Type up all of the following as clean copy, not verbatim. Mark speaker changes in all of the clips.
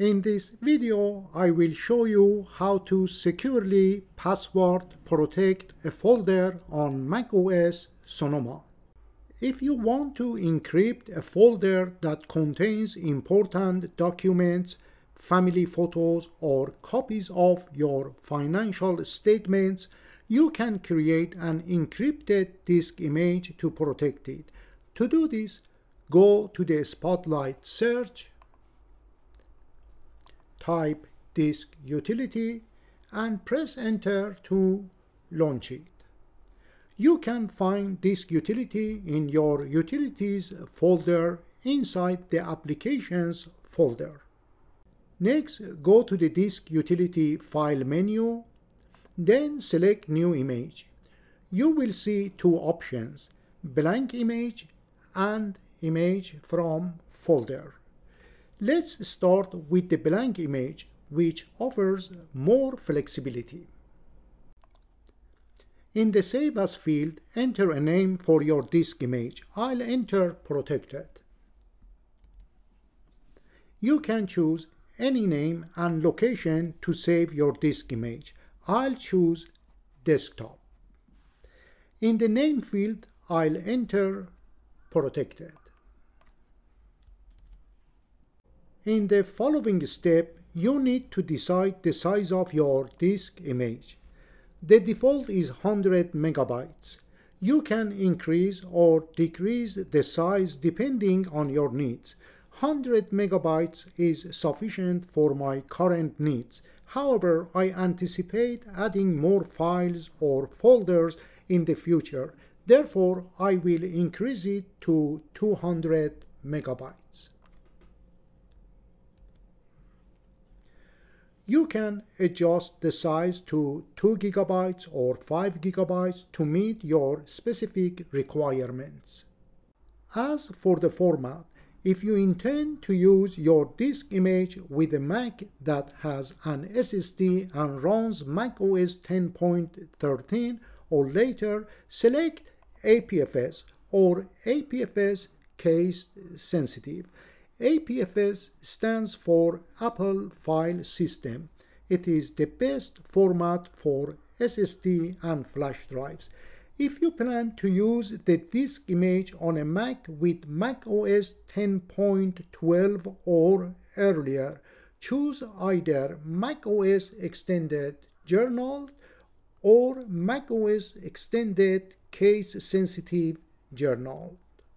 Speaker 1: In this video, I will show you how to securely password protect a folder on macOS Sonoma. If you want to encrypt a folder that contains important documents, family photos, or copies of your financial statements, you can create an encrypted disk image to protect it. To do this, go to the Spotlight search, type disk utility, and press enter to launch it. You can find disk utility in your utilities folder inside the applications folder. Next, go to the disk utility file menu, then select new image. You will see two options, blank image and image from folder. Let's start with the blank image, which offers more flexibility. In the Save As field, enter a name for your disk image. I'll enter Protected. You can choose any name and location to save your disk image. I'll choose Desktop. In the Name field, I'll enter Protected. In the following step, you need to decide the size of your disk image. The default is 100 megabytes. You can increase or decrease the size depending on your needs. 100 megabytes is sufficient for my current needs. However, I anticipate adding more files or folders in the future. Therefore, I will increase it to 200 megabytes. You can adjust the size to 2 gigabytes or 5 gigabytes to meet your specific requirements. As for the format, if you intend to use your disk image with a Mac that has an SSD and runs macOS 10.13 or later, select APFS or APFS Case Sensitive. APFS stands for Apple File System. It is the best format for SSD and flash drives. If you plan to use the disk image on a Mac with macOS 10.12 or earlier, choose either macOS Extended Journal or macOS Extended Case Sensitive Journal.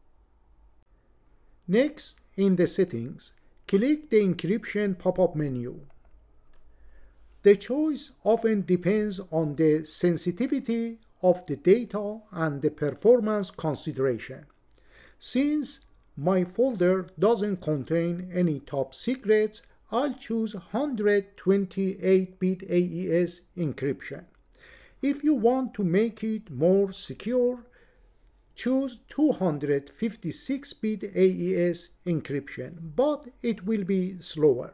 Speaker 1: Next, in the settings, click the Encryption pop-up menu. The choice often depends on the sensitivity of the data and the performance consideration. Since my folder doesn't contain any top secrets, I'll choose 128-bit AES encryption. If you want to make it more secure, choose 256-bit AES encryption, but it will be slower.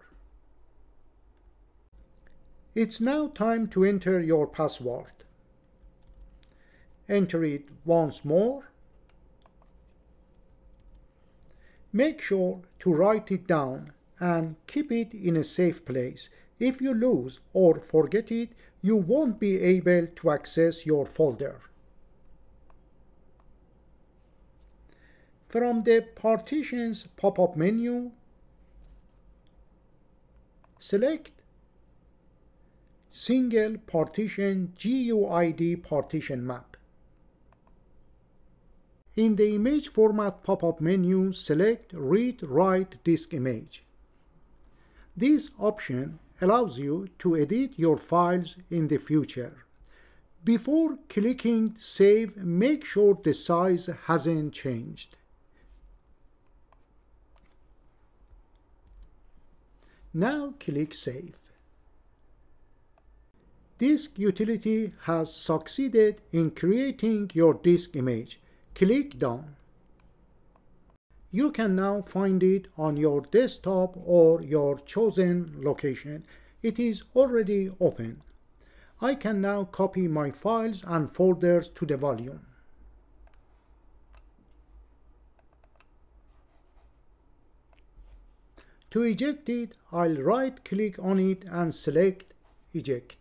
Speaker 1: It's now time to enter your password. Enter it once more. Make sure to write it down and keep it in a safe place. If you lose or forget it, you won't be able to access your folder. From the Partitions pop-up menu, select Single Partition GUID Partition Map. In the Image Format pop-up menu, select Read/Write Disk Image. This option allows you to edit your files in the future. Before clicking Save, make sure the size hasn't changed. Now click Save. Disk Utility has succeeded in creating your disk image. Click Done. You can now find it on your desktop or your chosen location. It is already open. I can now copy my files and folders to the volume. To eject it, I'll right-click on it and select Eject.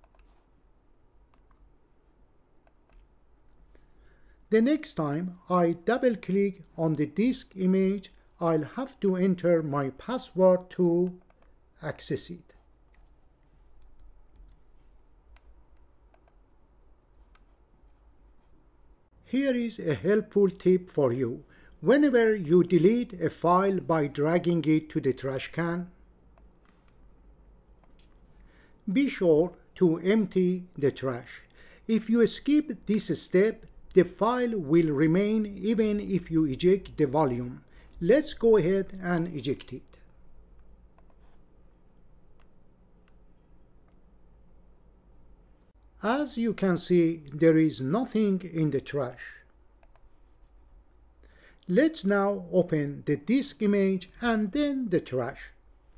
Speaker 1: The next time I double-click on the disk image, I'll have to enter my password to access it. Here is a helpful tip for you. Whenever you delete a file by dragging it to the trash can, be sure to empty the trash. If you skip this step, the file will remain even if you eject the volume. Let's go ahead and eject it. As you can see, there is nothing in the trash. Let's now open the disk image and then the trash.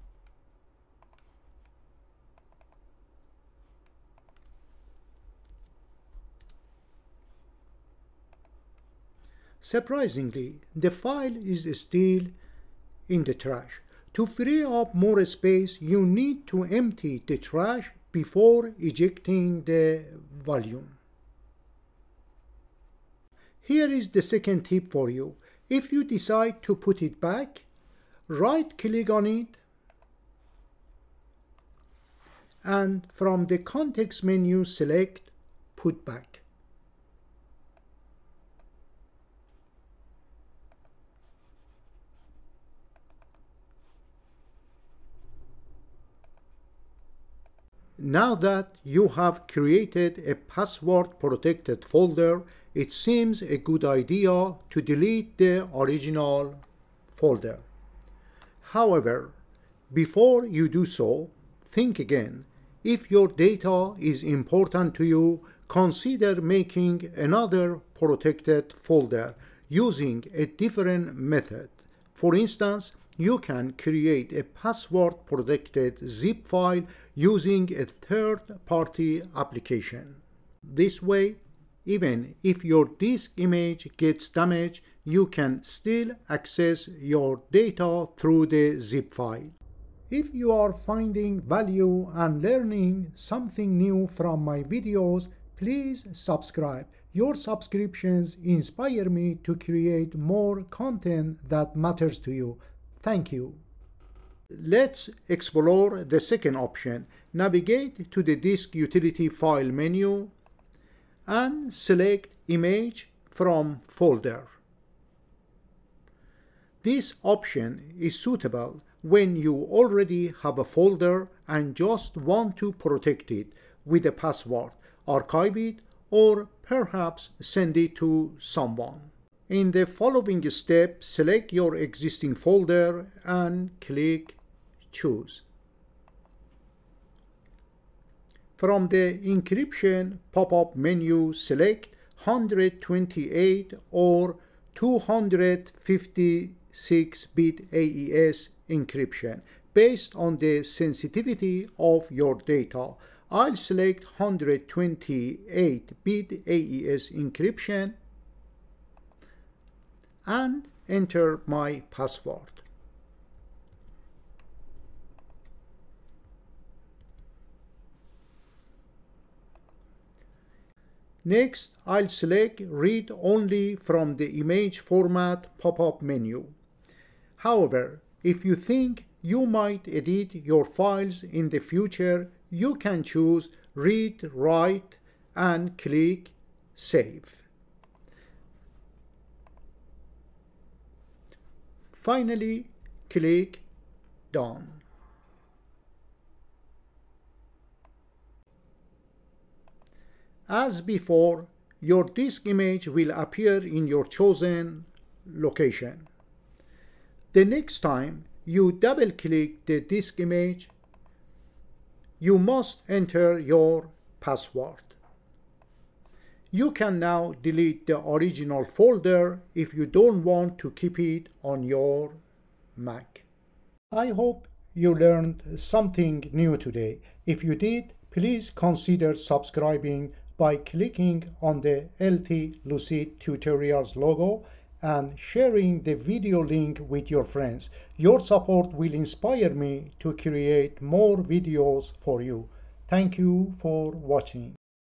Speaker 1: Surprisingly, the file is still in the trash. To free up more space, you need to empty the trash before ejecting the volume. Here is the second tip for you. If you decide to put it back, right-click on it and from the context menu select Put Back. Now that you have created a password-protected folder, it seems a good idea to delete the original folder. However, before you do so, think again. If your data is important to you, consider making another protected folder using a different method. For instance, you can create a password-protected zip file using a third-party application. This way, even if your disk image gets damaged, you can still access your data through the zip file. If you are finding value and learning something new from my videos, please subscribe. Your subscriptions inspire me to create more content that matters to you. Thank you. Let's explore the second option. Navigate to the Disk Utility File menu and select Image from Folder. This option is suitable when you already have a folder and just want to protect it with a password, archive it, or perhaps send it to someone. In the following step, select your existing folder and click Choose. From the Encryption pop-up menu, select 128 or 256-bit AES encryption based on the sensitivity of your data. I'll select 128-bit AES encryption and enter my password. Next, I'll select Read Only from the Image Format pop-up menu. However, if you think you might edit your files in the future, you can choose Read Write and click Save. Finally, click Done. As before, your disk image will appear in your chosen location. The next time you double-click the disk image, you must enter your password. You can now delete the original folder if you don't want to keep it on your Mac. I hope you learned something new today. If you did, please consider subscribing by clicking on the LT Lucid Tutorials logo and sharing the video link with your friends. Your support will inspire me to create more videos for you. Thank you for watching.